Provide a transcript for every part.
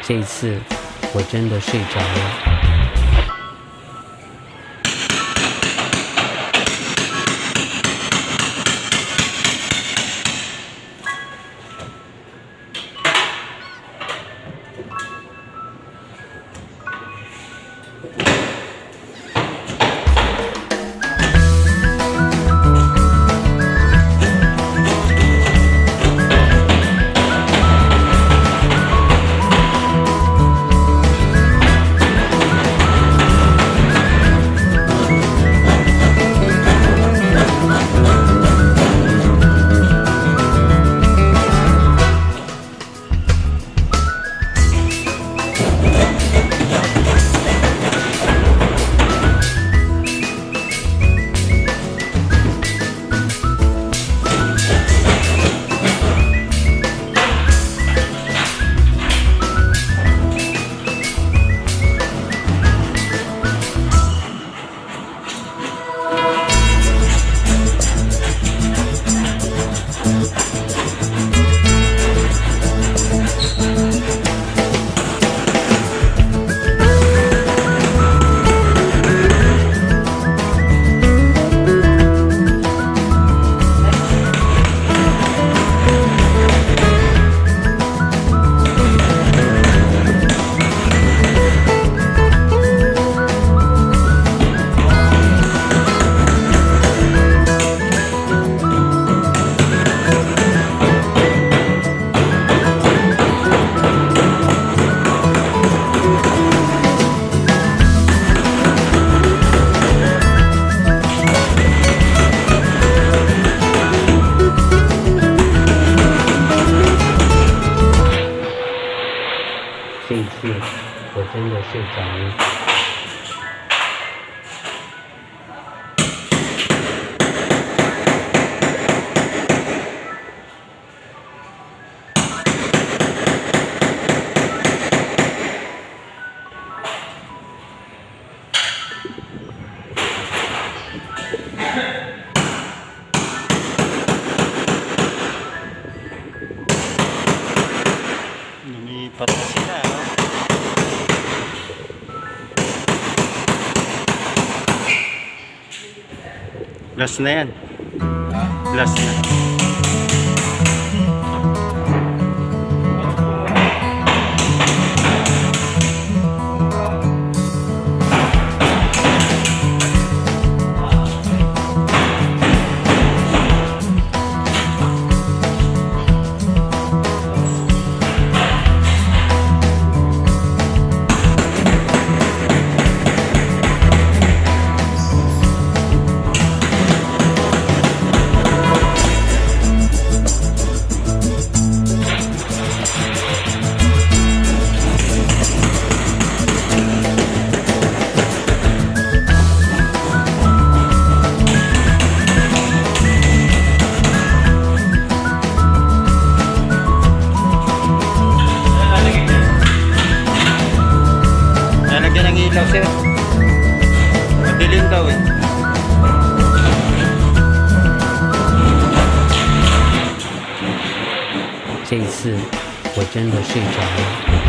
这一次我真的睡着了。这一次我真的睡着了。 Lumipat na sila, oh. Last na yan. Last na. Ilaw sir, madilim daw eh. 这一次我真的睡着了。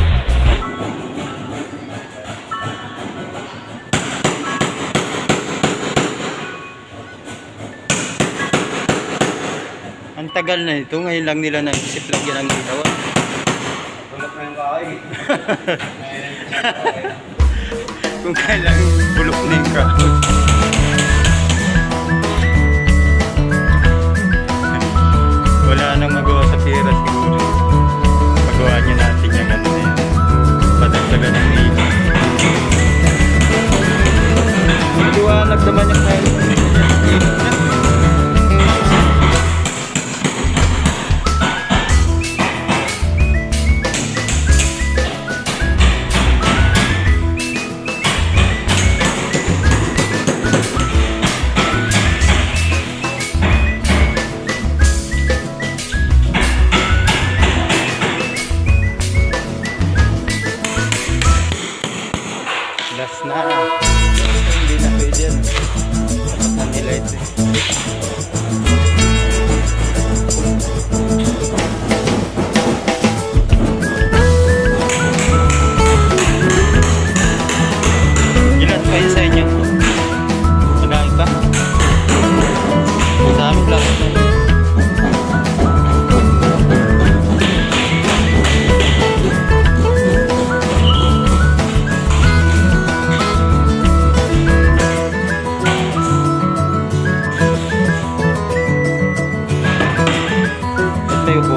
Ang tagal na ito, ngayon lang nila naisip lagyan ng ilaw. Bulok na yung kahoy. Kung kailang bulok na yung kahoy. Wala nang magawa sa pera siguro. Magawa niya natin yung ano na yan. Padagdagan ng ilaw. Maliwanag naman yung kahoy.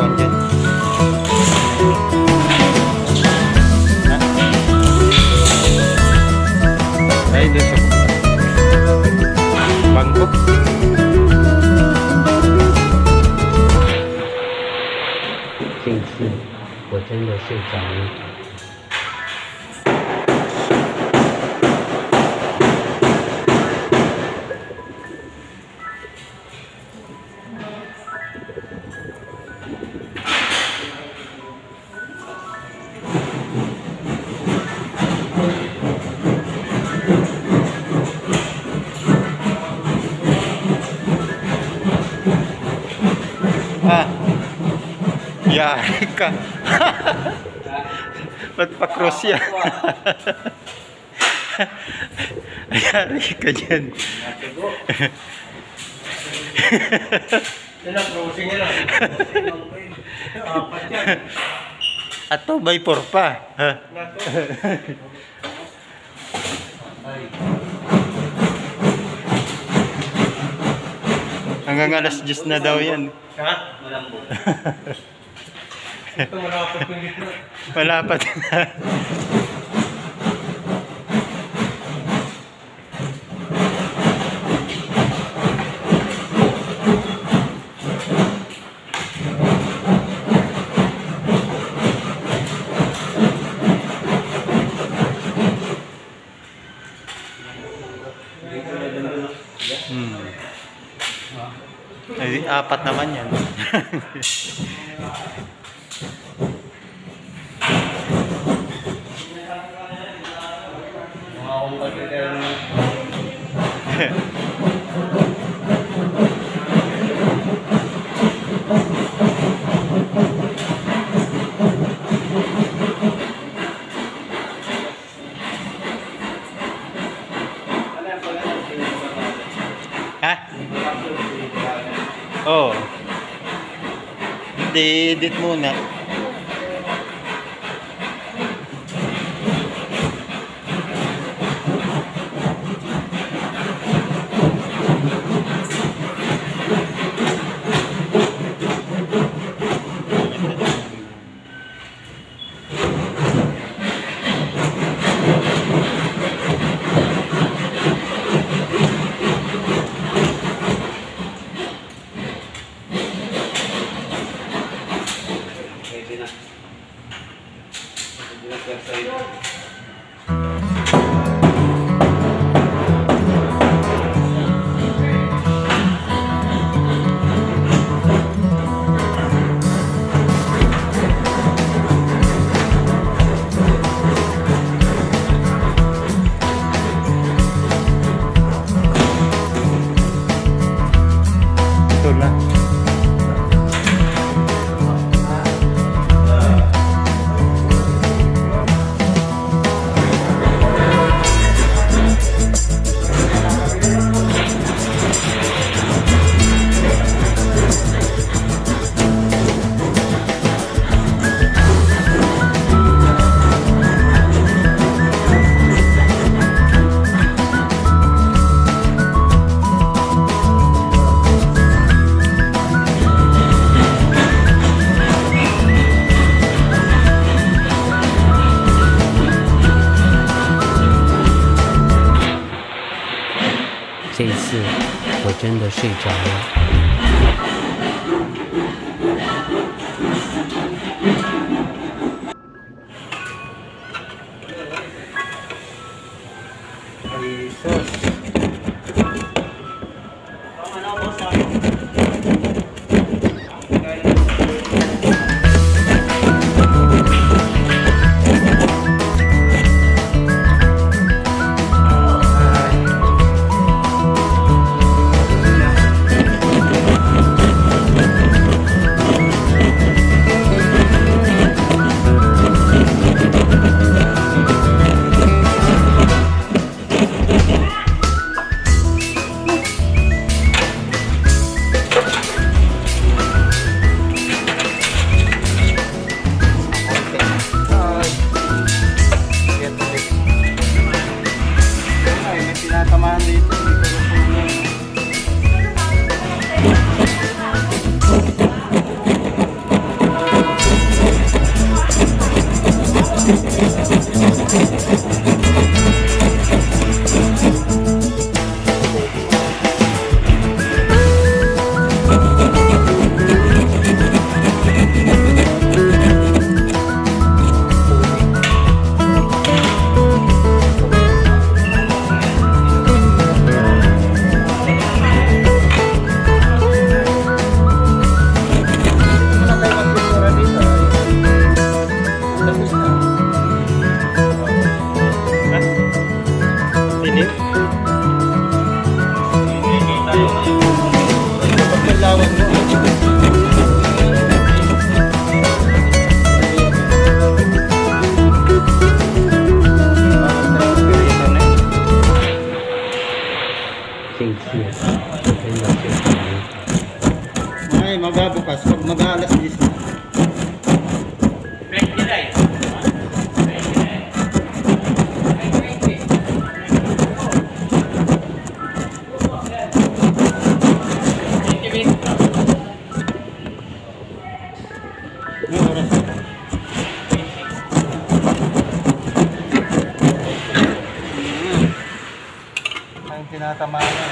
upuan dyan. Ay, doon sa bangko. 这一次我真的睡着了。 Ah, yari ka. Ba't pa cross yan? Yari ka dyan. Yan ang crossing yan ah. Apat yan. At 2x4 pa. Ha? Hanggang alas 10 na daw yan. Ha? Malambot. Ito malapot yung gitna. Malapat na. Ay, 4 naman yan. Mga umpag yan. Ha? Oo. Di-edit muna. Pwede na. Pwede na sa'yo. Ito lang. 这一次我真的睡着了。 Ang tinatamaan.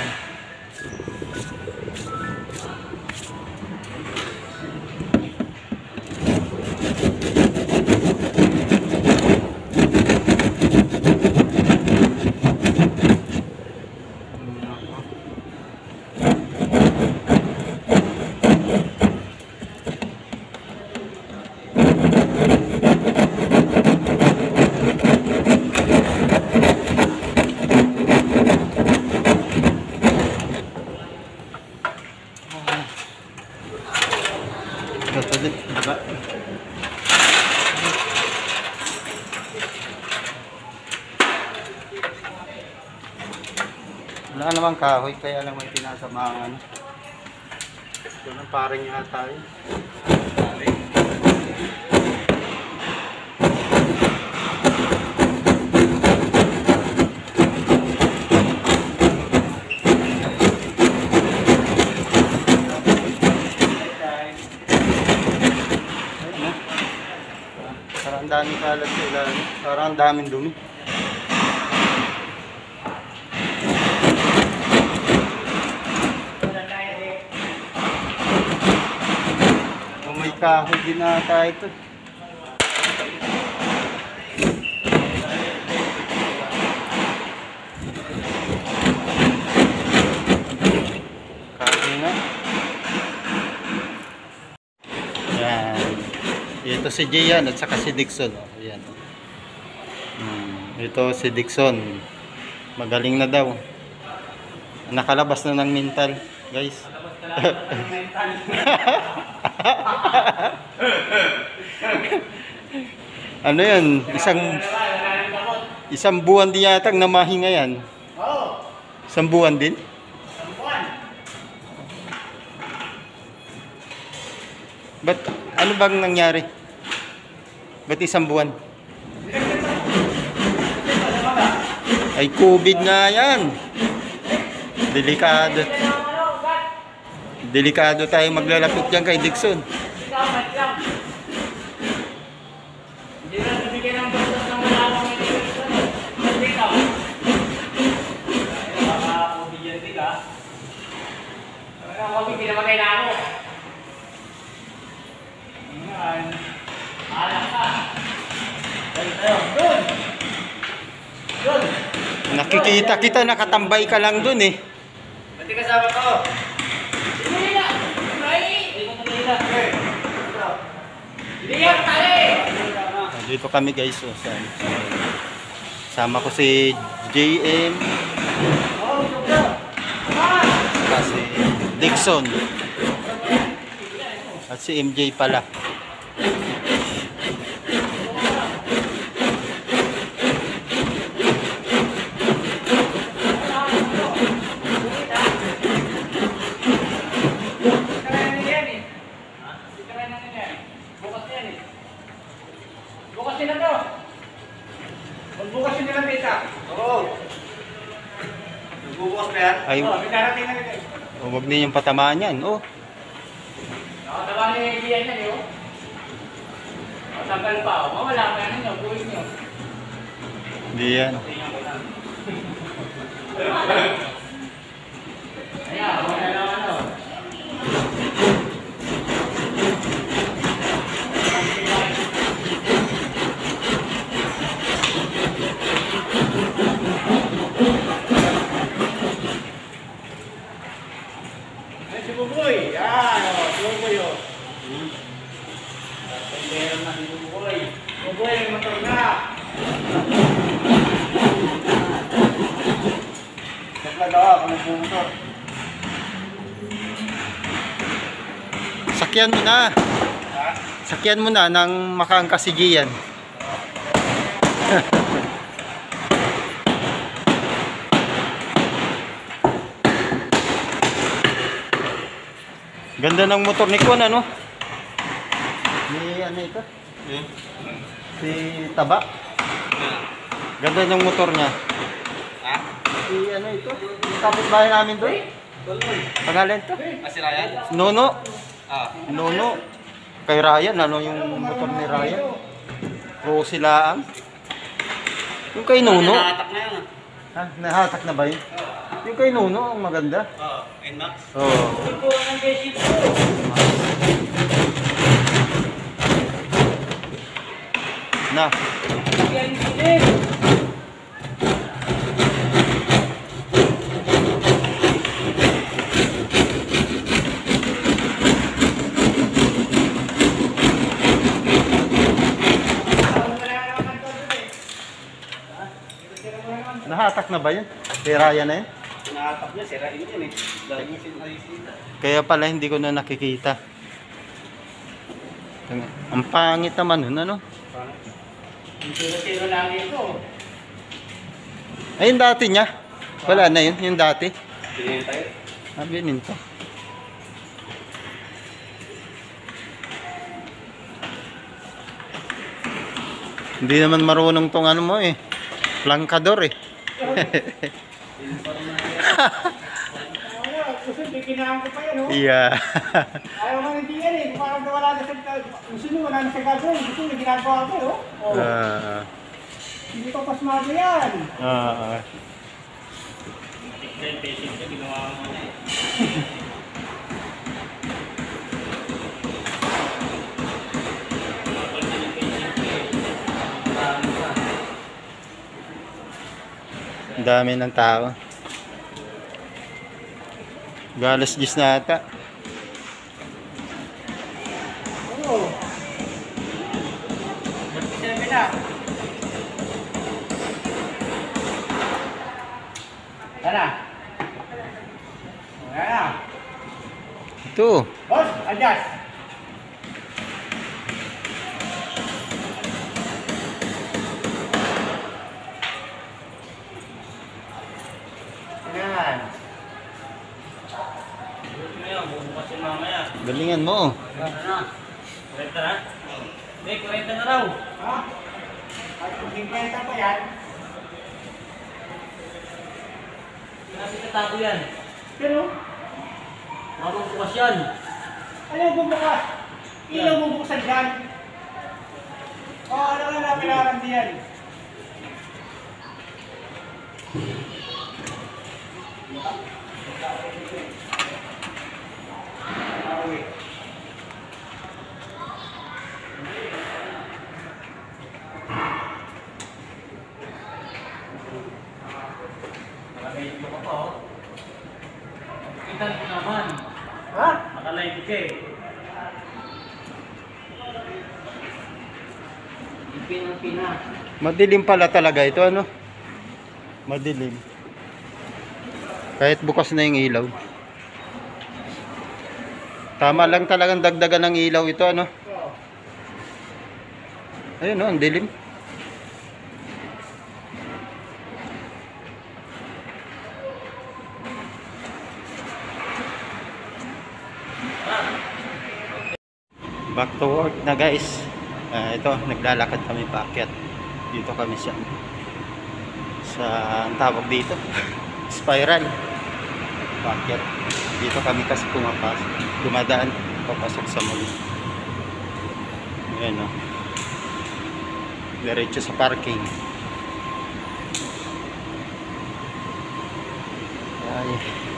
Ulit, diba? Wala namang kahoy, kaya lang may tinatamaan. Ito ng parang yata eh. Parang ang daming kalat sa ilalim. Parang ang daming dumi. Oh, may kahoy din ata ito. Kahoy nga. Yan. Ito si Gian at saka si Dixon. Ayan. Ito si Dixon. Magaling na daw. Nakalabas na ng mental, guys. Ano yan? Isang buwan din yata namahinga yan. Isang buwan din? Ba't ano bang nangyari? Ba't isang buwan? Ay, COVID nga yan. Delikado. Delikado tayo maglalapit dyan kay Dixon. Hindi na nabigyan ng bastos ng wala akong Dixon. Hindi ka. Ay, baka COVID yan din ka. Ang COVID, hindi naman kailangan mo. Ayan. Alam ka. Doon! Doon! Nakikita kita, nakatambay ka lang dun eh. Ba't kasama ko? Hindi na! Hindi mo na. Hindi yan, tali! Dito kami guys. So, sama ko si JM. Saka si Dixon. At si MJ pala. Bukas nila to. Magbukas nila ng pita. Oo. Magbukas ba yan? Ay, Oo, may darating na rin. huwag ninyong patamaan yan. Oh. Nakatawa niya yung iyan yan, yun. Matagal pa, oh. Mawala pa yan nyo, buhay nyo. Hindi yan. Tingnan ko lang. Ayan, wala lang ano. Ay, si Buboy! Yan, o, si Buboy, o. Meron na si Buboy. Buboy, may motor na. Naglaga ako ng motor. Sakyan mo na. Sakyan mo na nang makaangkas si Gian. Ganda ng motor ni Kuan, ano? Ni ano ito? Si Taba. Ganda ng motor niya. Si ano ito? Yung kapitbahay namin doon. Pangalan to? Masirayan? Nono. Ah. Nono. Kay Ryan, ano yung motor ni Ryan? Rosy lang. Yung kay Nuno. Nahatak na yun. Ha? Nahatak na ba yun? Yung kay Nuno, ang maganda. Oo, NMAX. Oo. Ito ang basic ko. Na. Yan din. Nahatak na ba yun? Kay Ryan na yun? Nahatak niya, sirain yun eh. Dahil yung sinayisita. Kaya pala hindi ko na nakikita. Ang pangit naman nun, ano? Yung zero lang ito. Ay, yung dati niya. Wala na yun, yung dati. Bilhin tayo. Bininto. Hindi naman marunong tong ano mo eh. Plankador eh. Gusto, biginahan ko pa yan, oh. Yeah. Ayaw nga hindi yan eh. Parang wala na sa... Gusto nyo, wala na sa gagawin. Gusto nyo, ginagawa ko, oh. Oh. Hindi ko pasmado yan. Ang dami ng tao. Galas 10 na ata. Oo. Sabi na. Tara. Tara. Ito. Boss, adjust. Yan. Galingan mo. Kurenta na? Hindi, kurenta na raw. Ha? At kung 50 pa yan, Kasi katago yan. pero, Marunong bukas yan. ayaw bumukas. Ilaw bubuksan dyan. O, ano na na pinaramdi yan? Nakalive ka pa oh. Kita mo naman. Ha? Nakalive ka eh. Pinang-pina. Madilim pala talaga ito, ano? Madilim. Kahit bukas na yung ilaw. Tama lang talagang dagdagan ng ilaw ito, ano? Ayun, no, ang dilim. Back to work na, guys. Ito, naglalakad kami paakyat. Dito kami sa ang tawag dito spiral paakyat. Dito kami kasi pumapasok, dumadaan papasok sa mall. Ayan, o, diretso sa parking. Ay,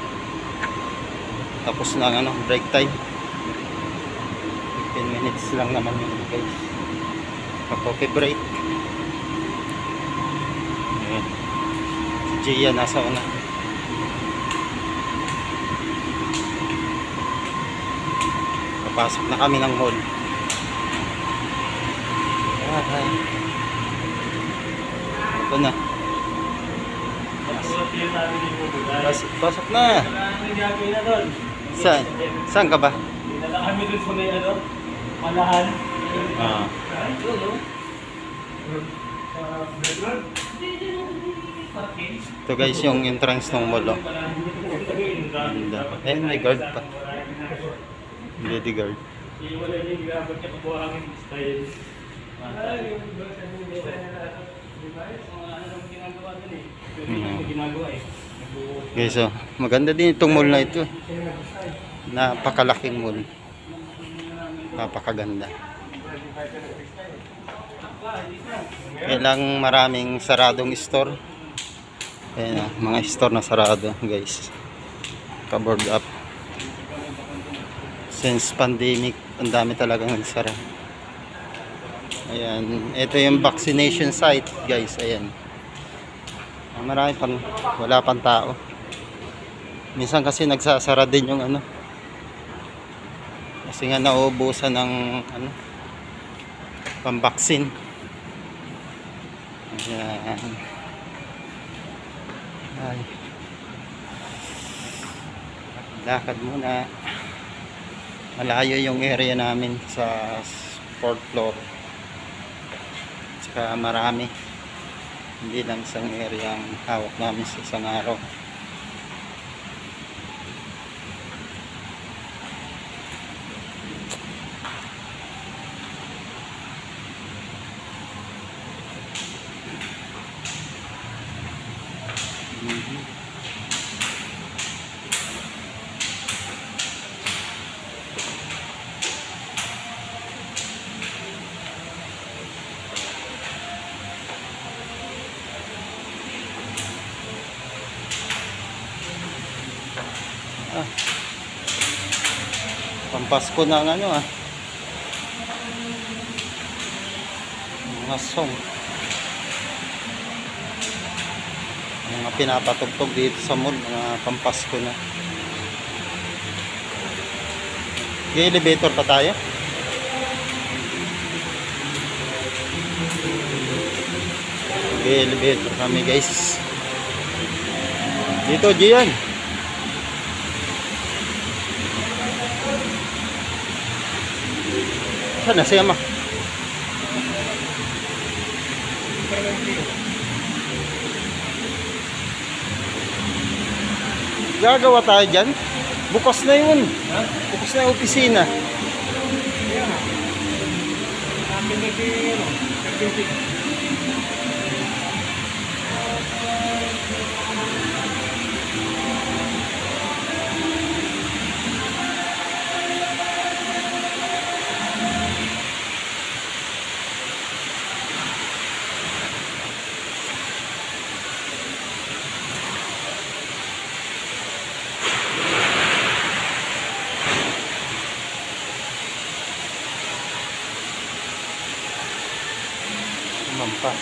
tapos na ang break time. 15 minutes lang naman yun, guys. Coffee break. Ayan. Si Gia nasa una. Papasok na kami ng mall. Ayan. Ito na. Pasok na. Saan? Saan ka ba? Dinala kami dun sa may ano, Manahan. Ito, guys, yung entrance ng mall. Ganda. May guard pa. Lady guard. Wala yung ginagawa niya kabuhangin style. Guys, oh, maganda din itong mall na ito. Napakalaking mall. Napakaganda. Kailang maraming saradong store. Ayan, mga store na sarado guys. Covered up. Since pandemic, ang dami talagang nagsara. Ayan, ito yung vaccination site guys. Ayan. Marami pang, wala pang tao. Minsan kasi nagsasara din yung ano. Kasi nga nauubusan ng ano, pambaksin. Ayan. Ay. Lakad muna. Malayo yung area namin sa 4th floor. Tsaka marami. Hindi lang isang area ang hawak namin sa isang araw. Pampasko na ang ano mga song, mga pinapatugtog dito sa mall, mga pampasko na. May elevator pa tayo. May elevator kami guys dito. Diyan sana siya ma. Gagawa tayo dyan. Bukas na yun. Bukas na yung opisina. Mampas.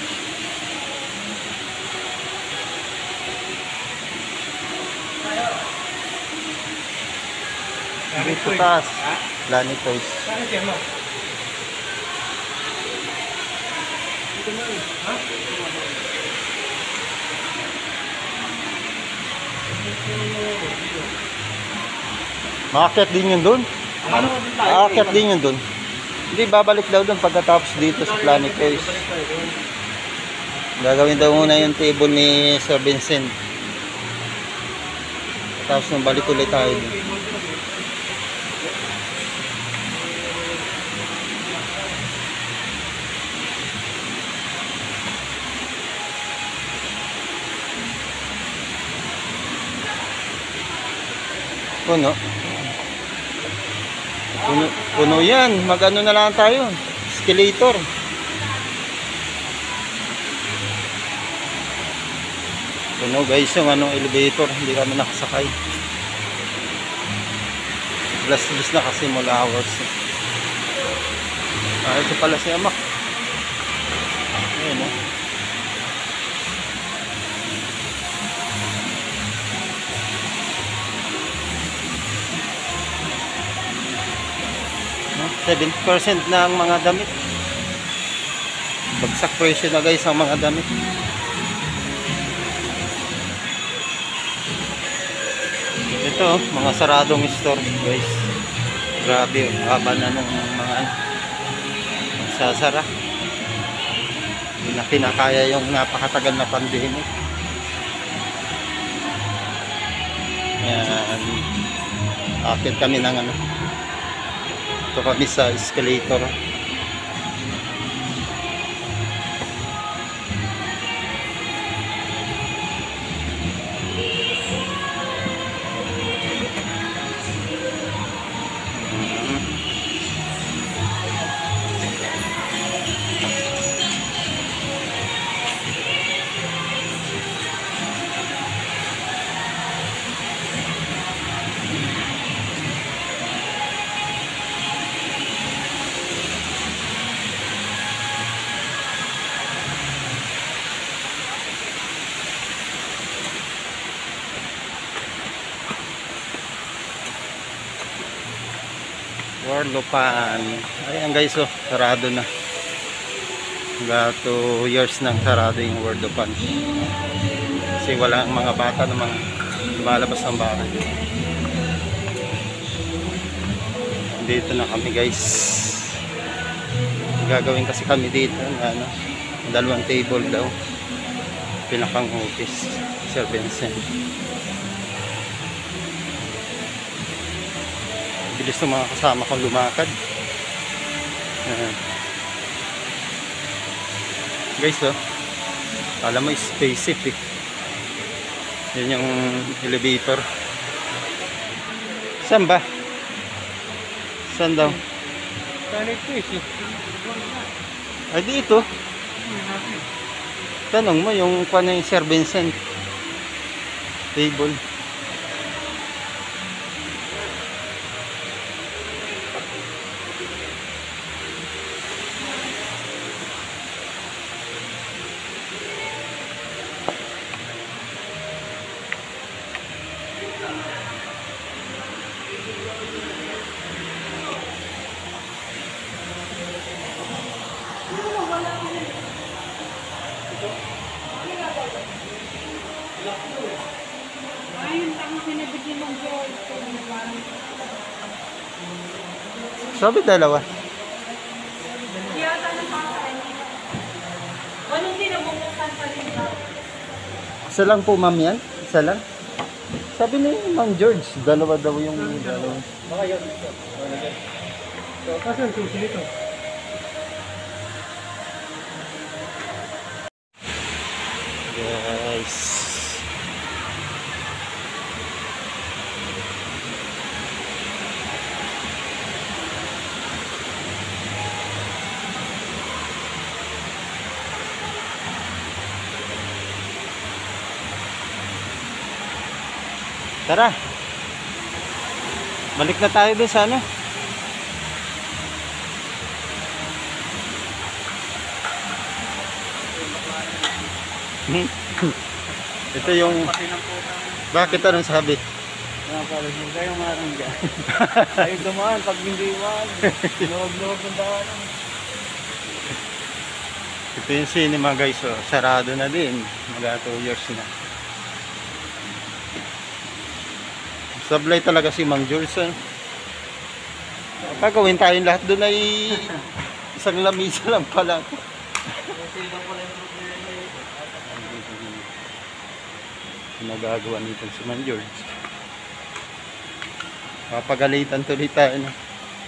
Dito taas. Planet Toys. Maakyat din yun dun. Aakyat din yun dun. Hindi, babalik daw doon pagkatapos dito sa Planet Toys. Gagawin daw muna yung table ni Sir Vincent. Tapos nung balik ulit tayo doon. Puno. Puno yan. Mag-ano na lang tayo. Escalator. Puno guys yung ano, elevator. Hindi kami nakasakay. Last na kasi mula hours. Ito pala si Amak. Ayan o. No? 70% na ang mga damit. Bagsak presyo na guys ang mga damit. Ito, mga saradong store guys. Grabe, haba na nung mga magsasara. Hindi na kinakaya yung napakatagal na pandemic. Yan. Akit kami ng ano. Ito kami sa escalator. Orlopan. Ayan guys, oh, sarado na. Hanggang 2 years nang sarado yung Orlopan. Kasi walang mga bata namang lumalabas ng bahay. Dito na kami guys. Gagawin kasi kami dito ano, 2 table daw. Pinakang office, Sir Vincent. Bilis ng mga kasama kong lumakad. Guys, oh, alam mo spaceship eh. Yan yung elevator. Saan ba? Saan daw? Ay dito. Tanong mo yung paano yung Sir Vincent table. Ayun, tama pinabigyan ng George. Sabi dalawa. Yata ng pakay. Anong dinabungkusan pa rin ba? Isa lang po ma'am yan? Isa lang? Sabi ni Ma'am George, dalawa daw yung dalawa. Baka yun. So, kasi ang susi dito. Guys. Tara. Balik na tayo dun sa ano. Ito yung bakit anong sabi? Huwag kayong marang dyan. Ayaw dumaan pag hindi wag. Loob-loob ng daan. Ito yung cinema guys, oh. Sarado na din. Mga 2 years na. Sablay talaga si Mang George. Pagawin tayong lahat doon ay isang lamisa lang pala. Nagagawa nito si Mang George. Papagalitan tuloy tayo na.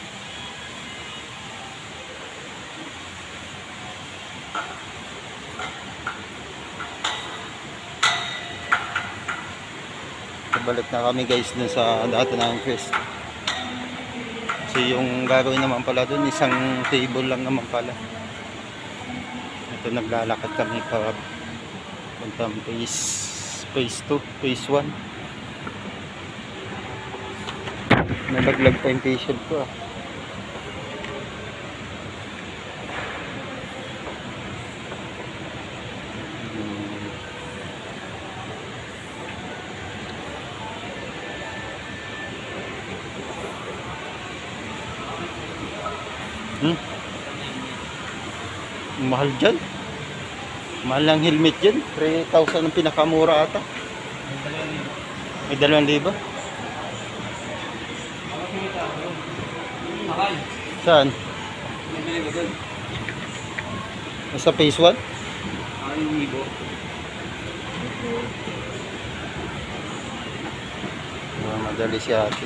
Balik na kami guys dun sa dati ng quest. Kasi yung gagawin naman pala dun, isang table lang naman pala. Ito naglalakad kami pa puntang phase 2, phase 1. Nalaglag pa yung patient ko ah. Mahal dyan. Mahal ng helmet dyan. 3,000 ang pinakamura ata. May 2,000. Saan? Nasa phase 1? Madali si ate.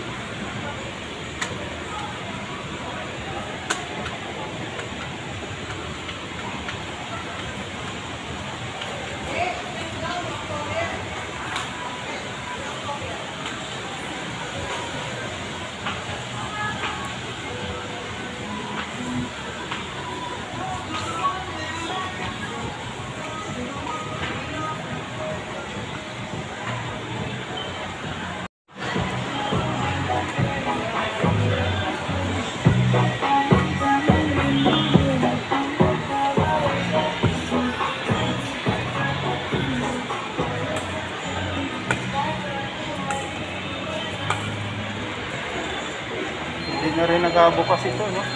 nagkabukas ito, no?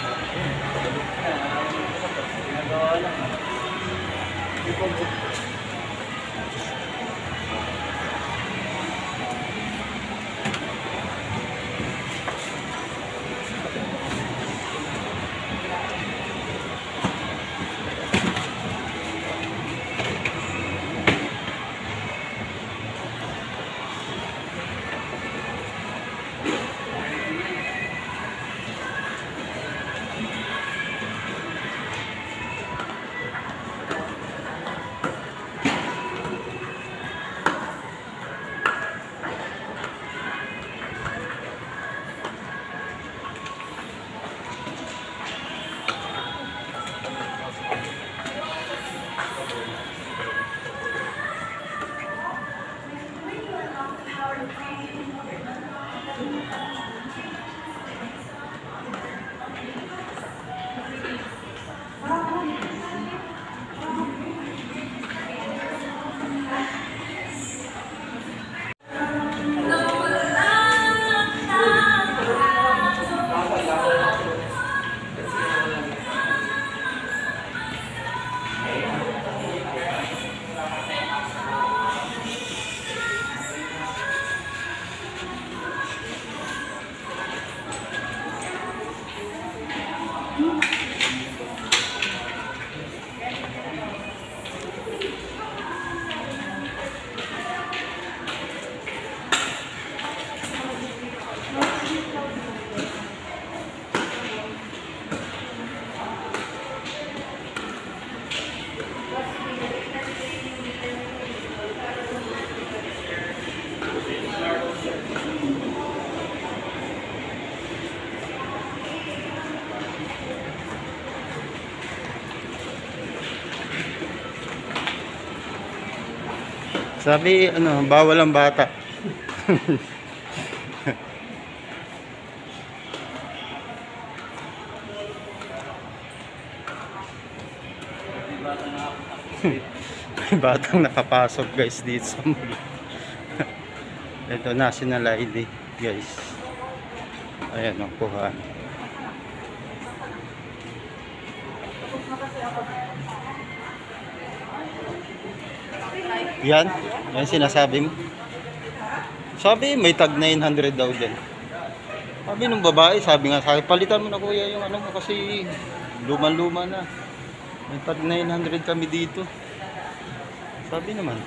Sabi, ano, bawal ang bata. May batang nakapasok guys dito sa mall. Ito, national ID guys. Ayan, nakuha. Yan sinasabi mo. Sabi may tag 900 daw din. Sabi nung babae, sabi nga sa akin, palitan mo na kuya yung ano mo kasi luma-luma na. May tag 900 kami dito. Sabi naman.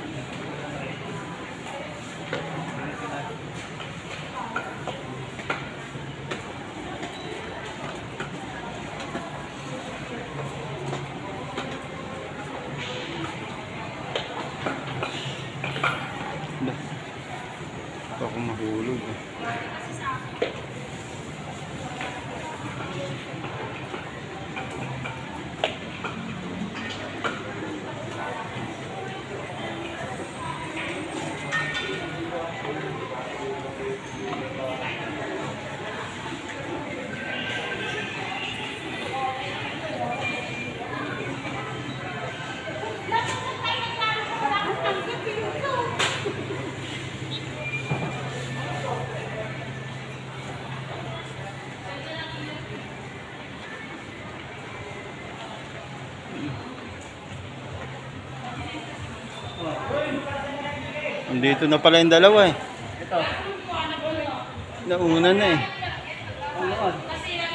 Ako mahulog. Dito na pala yung dalawa eh. Ito. Nauna na eh. Ano?